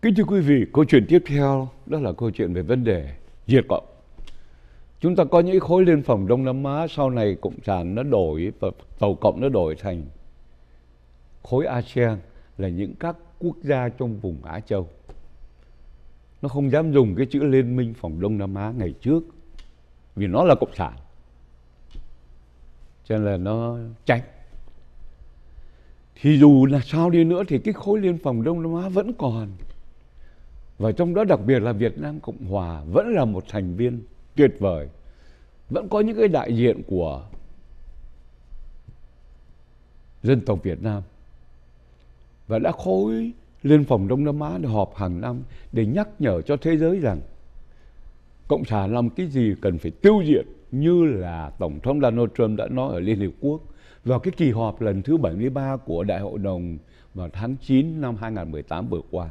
Kính thưa quý vị, câu chuyện tiếp theo đó là câu chuyện về vấn đề diệt Cộng. Chúng ta có những khối liên phòng Đông Nam Á, sau này Cộng sản nó đổi và Tàu Cộng nó đổi thành khối ASEAN, là những các quốc gia trong vùng Á Châu. Nó không dám dùng cái chữ Liên minh phòng Đông Nam Á ngày trước vì nó là Cộng sản, cho nên là nó tránh. Thì dù là sao đi nữa thì cái khối liên phòng Đông Nam Á vẫn còn. Và trong đó đặc biệt là Việt Nam Cộng Hòa vẫn là một thành viên tuyệt vời. Vẫn có những cái đại diện của dân tộc Việt Nam. Và đã khối Liên phòng Đông Nam Á để họp hàng năm để nhắc nhở cho thế giới rằng Cộng sản làm cái gì cần phải tiêu diệt, như là Tổng thống Donald Trump đã nói ở Liên Hiệp Quốc vào cái kỳ họp lần thứ 73 của Đại hội đồng vào tháng 9 năm 2018 vừa qua.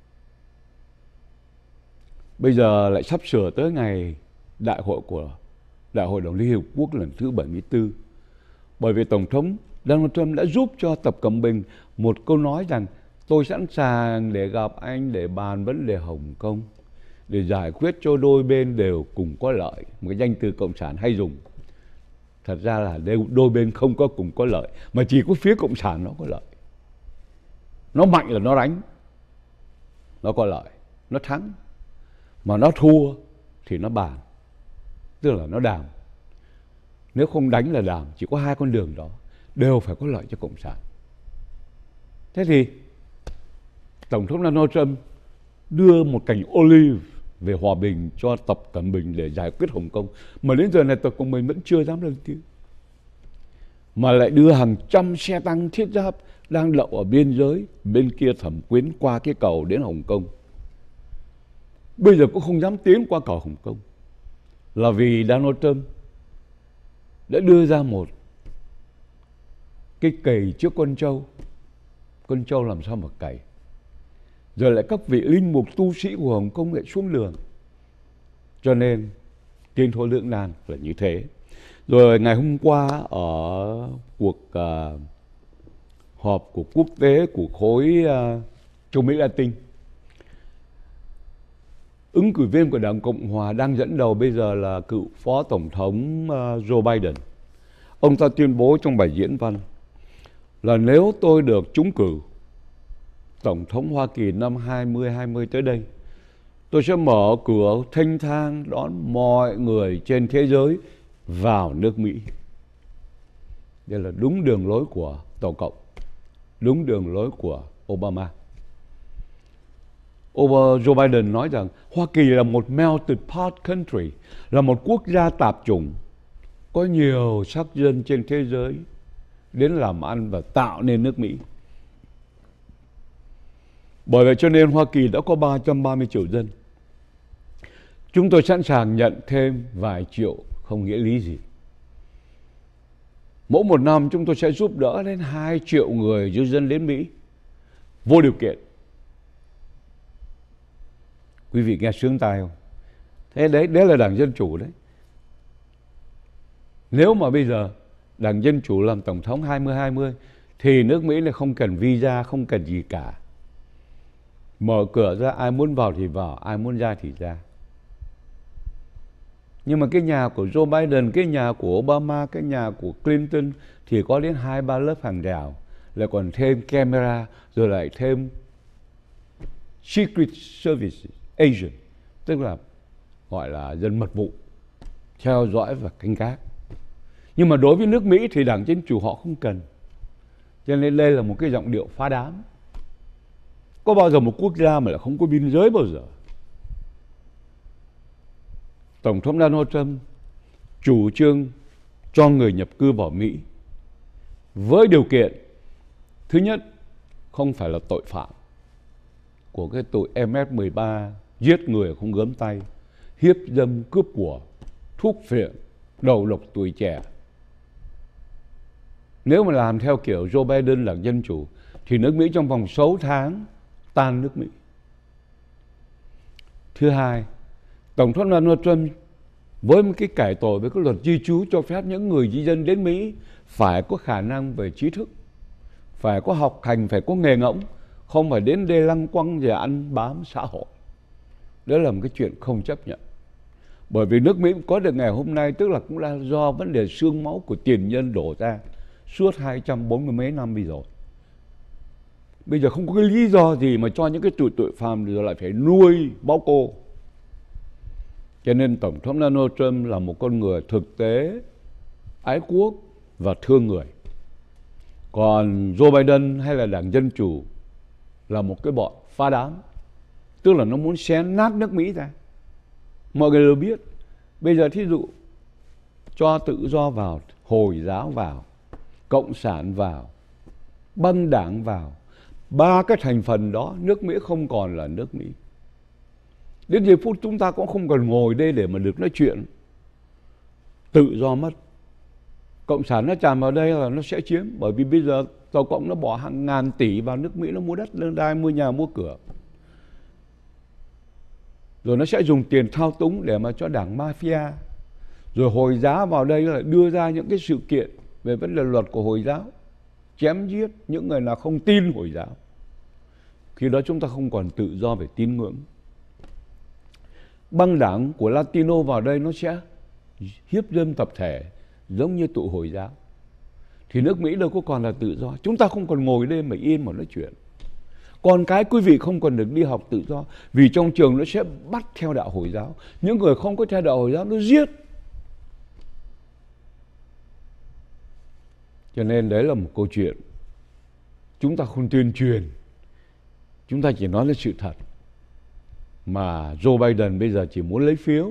Bây giờ lại sắp sửa tới ngày đại hội của Đại hội đồng Liên Hiệp Quốc lần thứ 74. Bởi vì Tổng thống Donald Trump đã giúp cho Tập Cận Bình một câu nói rằng tôi sẵn sàng để gặp anh để bàn vấn đề Hồng Kông, để giải quyết cho đôi bên đều cùng có lợi. Một cái danh từ Cộng sản hay dùng. Thật ra là đôi bên không có cùng có lợi, mà chỉ có phía Cộng sản nó có lợi. Nó mạnh là nó đánh, nó có lợi, nó thắng. Mà nó thua thì nó bàn, tức là nó đàm. Nếu không đánh là đàm, chỉ có hai con đường đó, đều phải có lợi cho Cộng sản. Thế thì Tổng thống Donald Trump đưa một cành olive về hòa bình cho Tập Cận Bình để giải quyết Hồng Kông. Mà đến giờ này Tập Cận Bình vẫn chưa dám lên tiếng. Mà lại đưa hàng trăm xe tăng thiết giáp đang đậu ở biên giới bên kia Thẩm Quyến qua cái cầu đến Hồng Kông. Bây giờ cũng không dám tiến qua cầu Hồng Kông, là vì Donald Trump đã đưa ra một cái cày trước con trâu. Con trâu làm sao mà cày. Rồi lại các vị linh mục tu sĩ của Hồng Kông lại xuống đường. Cho nên tiến thoái lưỡng nan là như thế. Rồi ngày hôm qua ở cuộc họp của quốc tế của khối Châu Mỹ Latin, ứng cử viên của Đảng Cộng Hòa đang dẫn đầu bây giờ là cựu Phó Tổng thống Joe Biden. Ông ta tuyên bố trong bài diễn văn là nếu tôi được trúng cử Tổng thống Hoa Kỳ năm 2020 tới đây, tôi sẽ mở cửa thênh thang đón mọi người trên thế giới vào nước Mỹ. Đây là đúng đường lối của Tổng cộng, đúng đường lối của Obama. Joe Biden nói rằng Hoa Kỳ là một melted pot country, là một quốc gia tạp chủng, có nhiều sắc dân trên thế giới đến làm ăn và tạo nên nước Mỹ. Bởi vậy cho nên Hoa Kỳ đã có 330 triệu dân. Chúng tôi sẵn sàng nhận thêm vài triệu không nghĩa lý gì. Mỗi một năm chúng tôi sẽ giúp đỡ đến 2 triệu người di dân đến Mỹ vô điều kiện. Quý vị nghe sướng tai không? Thế đấy là Đảng Dân Chủ đấy. Nếu mà bây giờ Đảng Dân Chủ làm Tổng thống 2020 thì nước Mỹ này không cần visa, không cần gì cả. Mở cửa ra, ai muốn vào thì vào, ai muốn ra thì ra. Nhưng mà cái nhà của Joe Biden, cái nhà của Obama, cái nhà của Clinton thì có đến 2-3 lớp hàng rào, lại còn thêm camera, rồi lại thêm Secret Service Agent, tức là gọi là dân mật vụ, theo dõi và canh gác. Nhưng mà đối với nước Mỹ thì Đảng Dân Chủ họ không cần. Cho nên đây là một cái giọng điệu phá đám. Có bao giờ một quốc gia mà lại không có biên giới bao giờ? Tổng thống Donald Trump chủ trương cho người nhập cư vào Mỹ với điều kiện thứ nhất, không phải là tội phạm của cái tội MS-13, giết người không gớm tay, hiếp dâm, cướp của, thuốc phiện, đầu độc tuổi trẻ. Nếu mà làm theo kiểu Joe Biden là Dân Chủ thì nước Mỹ trong vòng 6 tháng tan nước Mỹ. Thứ hai, Tổng thống Donald Trump với một cái cải tổ với cái luật di trú cho phép những người di dân đến Mỹ phải có khả năng về trí thức, phải có học hành, phải có nghề ngỗng, không phải đến đây lăng quăng và ăn bám xã hội. Đó là một cái chuyện không chấp nhận. Bởi vì nước Mỹ có được ngày hôm nay tức là cũng là do vấn đề xương máu của tiền nhân đổ ra suốt 240 mấy năm bây giờ. Bây giờ không có cái lý do gì mà cho những cái tội phạm rồi lại phải nuôi báo cô. Cho nên Tổng thống Donald Trump là một con người thực tế, ái quốc và thương người. Còn Joe Biden hay là Đảng Dân Chủ là một cái bọn phá đám. Tức là nó muốn xé nát nước Mỹ ra. Mọi người đều biết. Bây giờ thí dụ cho tự do vào, Hồi giáo vào, Cộng sản vào, băng đảng vào, ba cái thành phần đó nước Mỹ không còn là nước Mỹ. Đến giây phút chúng ta cũng không còn ngồi đây để mà được nói chuyện. Tự do mất. Cộng sản nó tràn vào đây là nó sẽ chiếm. Bởi vì bây giờ Tàu Cộng nó bỏ hàng ngàn tỷ vào nước Mỹ, nó mua đất, lương đai, mua nhà, mua cửa. Rồi nó sẽ dùng tiền thao túng để mà cho đảng mafia. Rồi Hồi giáo vào đây là đưa ra những cái sự kiện về vấn đề luật của Hồi giáo, chém giết những người nào không tin Hồi giáo. Khi đó chúng ta không còn tự do về tín ngưỡng. Băng đảng của Latino vào đây nó sẽ hiếp dâm tập thể giống như tụi Hồi giáo. Thì nước Mỹ đâu có còn là tự do. Chúng ta không còn ngồi đây mà yên mà nói chuyện. Còn cái quý vị không còn được đi học tự do. Vì trong trường nó sẽ bắt theo đạo Hồi giáo. Những người không có theo đạo Hồi giáo nó giết. Cho nên đấy là một câu chuyện. Chúng ta không tuyên truyền. Chúng ta chỉ nói là sự thật. Mà Joe Biden bây giờ chỉ muốn lấy phiếu.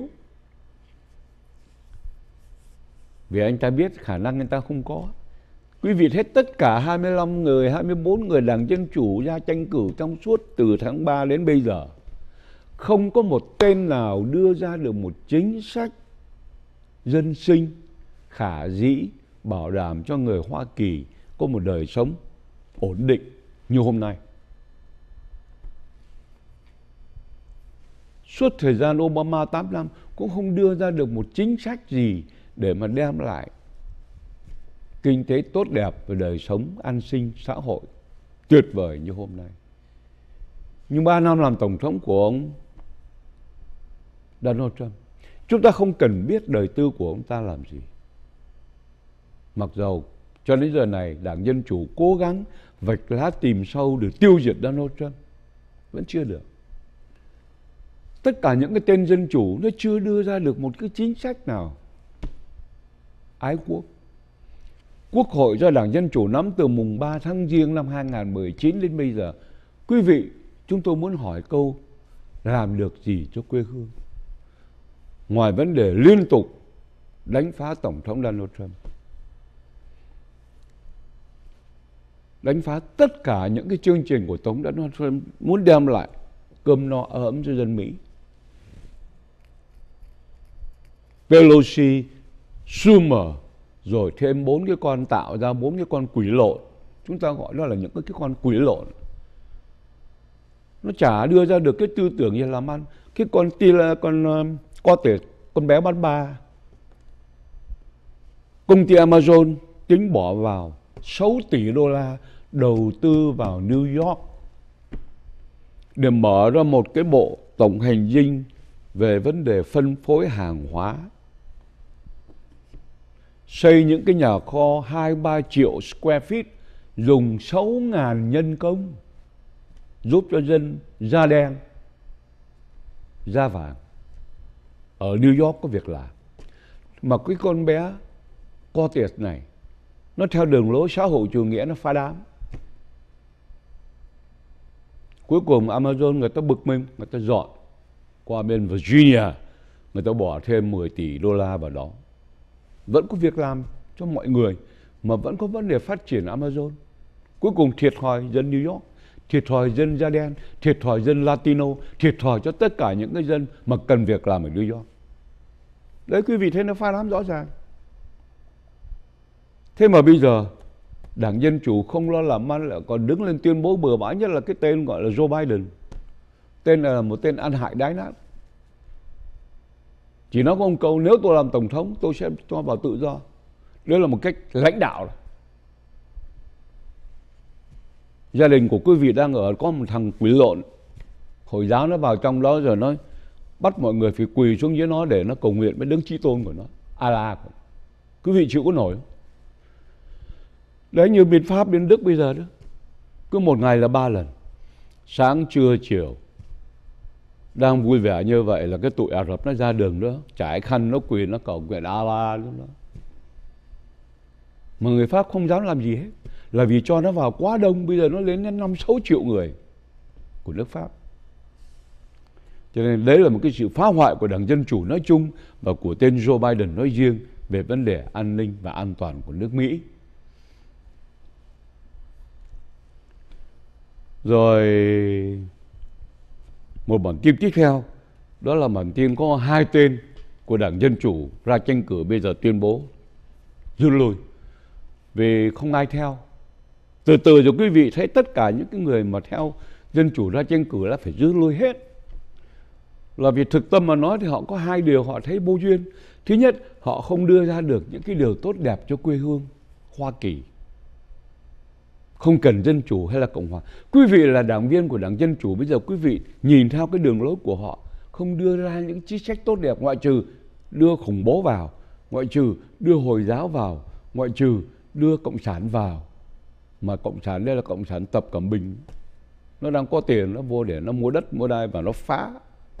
Vì anh ta biết khả năng anh ta không có. Quý vị thấy tất cả 25 người, 24 người Đảng Dân Chủ ra tranh cử trong suốt từ tháng 3 đến bây giờ. Không có một tên nào đưa ra được một chính sách dân sinh, khả dĩ, bảo đảm cho người Hoa Kỳ có một đời sống ổn định như hôm nay. Suốt thời gian Obama 8 năm cũng không đưa ra được một chính sách gì để mà đem lại kinh tế tốt đẹp và đời sống an sinh xã hội tuyệt vời như hôm nay. Nhưng 3 năm làm tổng thống của ông Donald Trump, chúng ta không cần biết đời tư của ông ta làm gì. Mặc dầu cho đến giờ này Đảng Dân Chủ cố gắng vạch lá tìm sâu để tiêu diệt Donald Trump, vẫn chưa được. Tất cả những cái tên dân chủ nó chưa đưa ra được một cái chính sách nào ái quốc. Quốc hội do Đảng Dân Chủ nắm từ mùng 3 tháng Giêng năm 2019 đến bây giờ. Quý vị, chúng tôi muốn hỏi câu làm được gì cho quê hương? Ngoài vấn đề liên tục đánh phá Tổng thống Donald Trump. Đánh phá tất cả những cái chương trình của Tổng thống Donald Trump muốn đem lại cơm no ấm cho dân Mỹ. Pelosi, Schumer, rồi thêm 4 cái con tạo ra 4 cái con quỷ lộn. Chúng ta gọi nó là những cái con quỷ lộn. Nó chả đưa ra được cái tư tưởng gì làm ăn. Cái con con bé bán ba. Công ty Amazon tính bỏ vào 6 tỷ đô la đầu tư vào New York để mở ra một cái bộ tổng hành dinh về vấn đề phân phối hàng hóa. Xây những cái nhà kho 2-3 triệu square feet, dùng 6.000 nhân công, giúp cho dân da đen, da vàng ở New York có việc làm. Mà cái con bé Curtis này, nó theo đường lối xã hội chủ nghĩa, nó phá đám. Cuối cùng Amazon người ta bực mình, người ta dọn qua bên Virginia, người ta bỏ thêm 10 tỷ đô la vào đó. Vẫn có việc làm cho mọi người, mà vẫn có vấn đề phát triển Amazon. Cuối cùng thiệt thòi dân New York, thiệt thòi dân da đen, thiệt thòi dân Latino, thiệt thòi cho tất cả những người dân mà cần việc làm ở New York. Đấy, quý vị thấy nó phá đám rõ ràng. Thế mà bây giờ Đảng Dân Chủ không lo làm ăn lại còn đứng lên tuyên bố bừa bãi, nhất là cái tên gọi là Joe Biden. Tên này là một tên ăn hại đái nát. Chỉ nói có một câu, nếu tôi làm tổng thống tôi sẽ cho vào tự do. Đó là một cách lãnh đạo. Gia đình của quý vị đang ở có một thằng quỷ lộn Hồi giáo, nó vào trong đó rồi nó bắt mọi người phải quỳ xuống dưới nó để nó cầu nguyện với đấng chí tôn của nó, Allah của nó. Quý vị chịu có nổi không? Đấy, như bên Pháp, bên Đức bây giờ đó, cứ một ngày là 3 lần, sáng trưa chiều. Đang vui vẻ như vậy là cái tụi Ả Rập nó ra đường đó, trải khăn nó quỳ nó cầu nguyện Allah đó. Mà người Pháp không dám làm gì hết, là vì cho nó vào quá đông. Bây giờ nó lên đến 5-6 triệu người của nước Pháp. Cho nên đấy là một cái sự phá hoại của Đảng Dân Chủ nói chung và của tên Joe Biden nói riêng về vấn đề an ninh và an toàn của nước Mỹ. Rồi một bản tin tiếp theo, đó là bản tin có 2 tên của Đảng Dân Chủ ra tranh cử bây giờ tuyên bố rút lui vì không ai theo. Từ từ rồi quý vị thấy tất cả những cái người mà theo Dân Chủ ra tranh cử là phải rút lui hết. Là vì thực tâm mà nói thì họ có 2 điều họ thấy vô duyên. Thứ nhất, họ không đưa ra được những cái điều tốt đẹp cho quê hương Hoa Kỳ. Không cần Dân Chủ hay là Cộng Hòa. Quý vị là đảng viên của Đảng Dân Chủ, bây giờ quý vị nhìn theo cái đường lối của họ, không đưa ra những chính sách tốt đẹp, ngoại trừ đưa khủng bố vào, ngoại trừ đưa Hồi giáo vào, ngoại trừ đưa Cộng sản vào. Mà Cộng sản đây là Cộng sản Tập Cận Bình. Nó đang có tiền, nó vô để nó mua đất, mua đai và nó phá.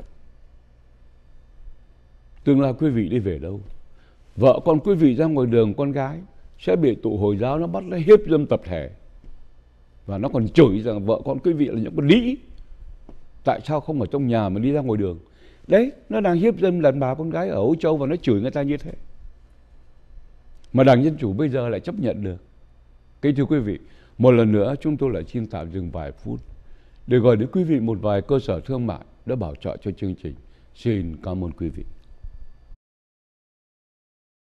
Tương lai quý vị đi về đâu? Vợ con quý vị ra ngoài đường, con gái sẽ bị tụi Hồi giáo nó bắt nó hiếp dâm tập thể. Và nó còn chửi rằng vợ con quý vị là những con đĩ. Tại sao không ở trong nhà mà đi ra ngoài đường? Đấy, nó đang hiếp dâm đàn bà con gái ở Âu Châu và nó chửi người ta như thế. Mà Đảng Dân Chủ bây giờ lại chấp nhận được. Kính thưa quý vị, một lần nữa chúng tôi lại xin tạm dừng vài phút để gọi đến quý vị một vài cơ sở thương mại đã bảo trợ cho chương trình. Xin cảm ơn quý vị.